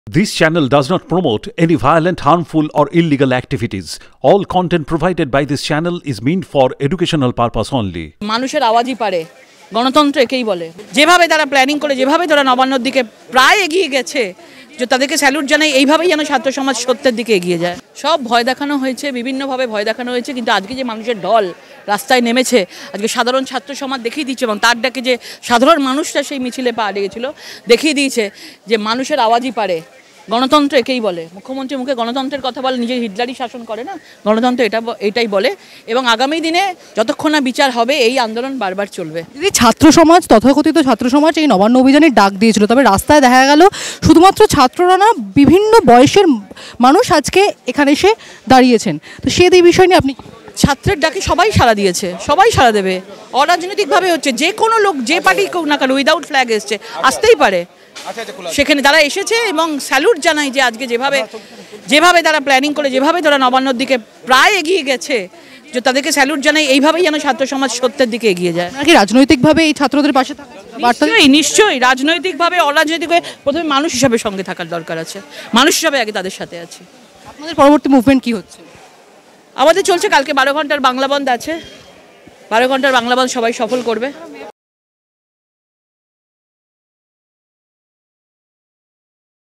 This channel does not promote any violent, harmful, or illegal activities. All content provided by this channel is meant for educational purpose only. মানুষের আওয়াজই পারে গণতন্ত্র একেই বলে। যেভাবে তারা planning করে যেভাবে তারা নবান্নর দিকে প্রায় এগিয়ে গেছে, যে তাদেরকে স্যালুট জানাই, এইভাবেই যেন ছাত্র সমাজ সত্যের দিকে এগিয়ে যায়। সব ভয় দেখানো হয়েছে, বিভিন্নভাবে ভয় দেখানো হয়েছে, কিন্তু আজকে যে মানুষের ঢল রাস্তায় নেমেছে, আজকে সাধারণ ছাত্র সমাজ দেখিয়ে দিচ্ছে, এবং তার ডাকে যে সাধারণ মানুষরা সেই মিছিলে পা লেগেছিল দেখিয়ে দিয়েছে যে মানুষের আওয়াজই পারে গণতন্ত্র একেই বলে। মুখ্যমন্ত্রী মুখে গণতন্ত্রের কথা বলে, নিজের হিটলারই শাসন করে না, গণতন্ত্র এটাই বলে। এবং আগামী দিনে যতক্ষণ না বিচার হবে এই আন্দোলন বারবার চলবে। যদি ছাত্র সমাজ, তথাকথিত ছাত্র সমাজ এই নবান্ন অভিযানের ডাক দিয়েছিল, তবে রাস্তায় দেখা গেল শুধুমাত্র ছাত্ররা না, বিভিন্ন বয়সের মানুষ আজকে এখানে এসে দাঁড়িয়েছেন। তো সেই বিষয় নিয়ে আপনি ছাত্রের ডাকে সবাই সাড়া দিয়েছে, সবাই সাড়া দেবে। অরাজনৈতিকভাবে হচ্ছে, যে কোনো লোক যে পার্টি হোক না কেন, উইদাউট ফ্ল্যাগ এসছে, আসতেই পারে। সেখানে তারা এসেছে এবং স্যালুট জানাই যে আজকে যেভাবে তারা প্ল্যানিং করে যেভাবে তারা নবান্নর দিকে প্রায় এগিয়ে গেছে, যে তাদেরকে স্যালুট জানাই, এইভাবেই যেন ছাত্র সমাজ সত্যের দিকে এগিয়ে যায়। নাকি রাজনৈতিকভাবে এই ছাত্রদের পাশে থাকা? নিশ্চয়ই রাজনৈতিকভাবে, অরাজনৈতিকভাবে প্রথমে মানুষ হিসাবে সঙ্গে থাকার দরকার আছে। মানুষ হিসাবে আগে তাদের সাথে আছে। আপনাদের পরবর্তী মুভমেন্ট কি হচ্ছে? আমাদের চলছে, কালকে 12 ঘন্টার বাংলা বন্ধ আছে। 12 ঘন্টার বাংলা বন্ধ সবাই সফল করবে।